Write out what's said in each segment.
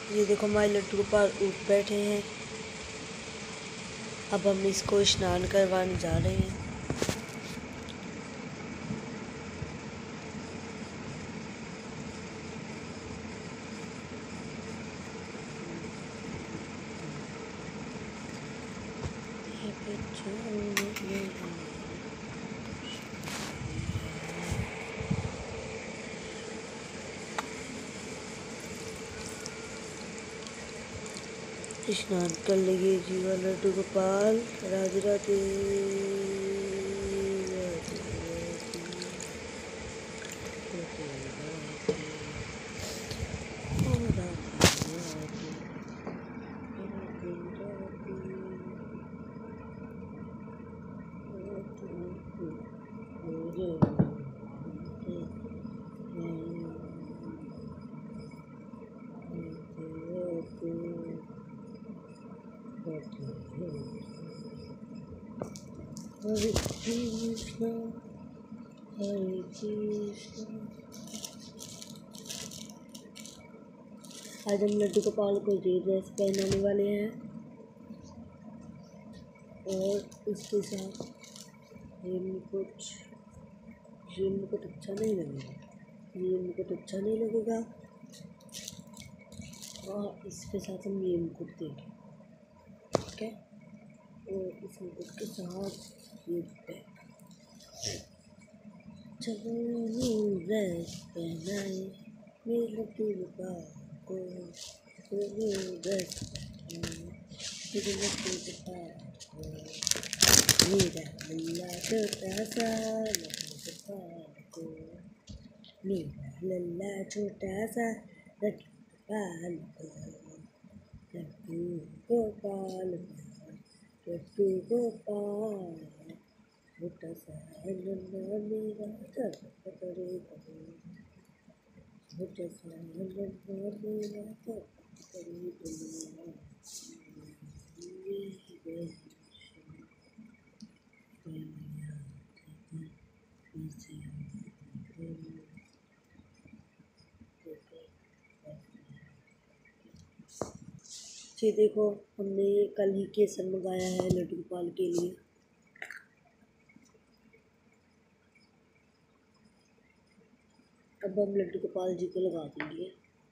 ये देखो हमारे लड्डू गोपाल उठ बैठे हैं। अब हम इसको स्नान करवाने जा रहे हैं। स्नान कर लिए जीवा लड्डू गोपाल। राधे राधे। हरे कृष्णा हरे कृष्णा। आज हम लड्डू गोपाल को ये ड्रेस पहनाने वाले हैं और इसके साथ ये मुकुट अच्छा नहीं लगेगा। ये मुकुट अच्छा नहीं लगेगा और इसके साथ हम ये मुकुट देंगे, ठीक है। और इस मुकुट के साथ ये चलो ड्रेस पहनाए मेरे लड्डू गोपाल को, ड्रेस मेरे लड्डू गोपाल को, मेरा लल्ला छोटा सा लड्डू गोपाल को, मेरा लल्ला छोटा सा लड्डू गोपाल को, लड्डू गोपाल लड्डू गोपाल छोटा सा लल्ला मेरा छोटा सा लल्ला मेरा ये देखो हमने ये कल ही केसर मंगाया है लड्डू गोपाल के लिए। अब हम लड्डू गोपाल जी को लगा देंगे।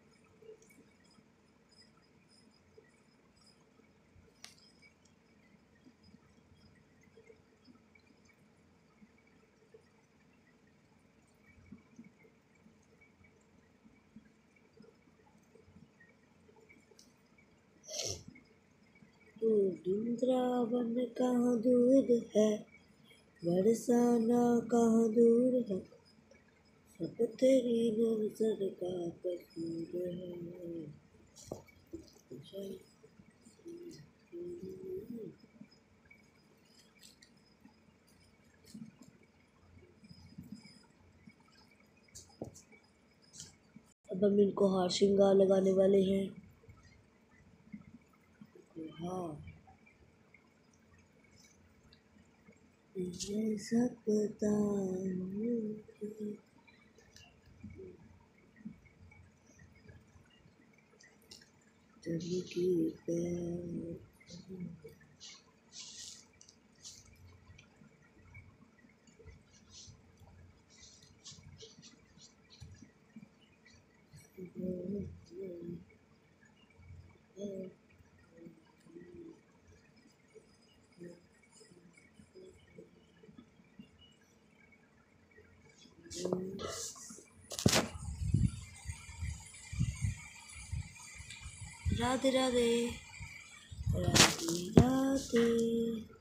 तो वृंदावन कहाँ दूर है, बरसाना कहाँ दूर है, सब तेरी नज़र का कसूर है। अब हम इनको हार श्रृंगार लगाने वाले हैं। हाँ ये सब पता की राधे राधे राधे राधे।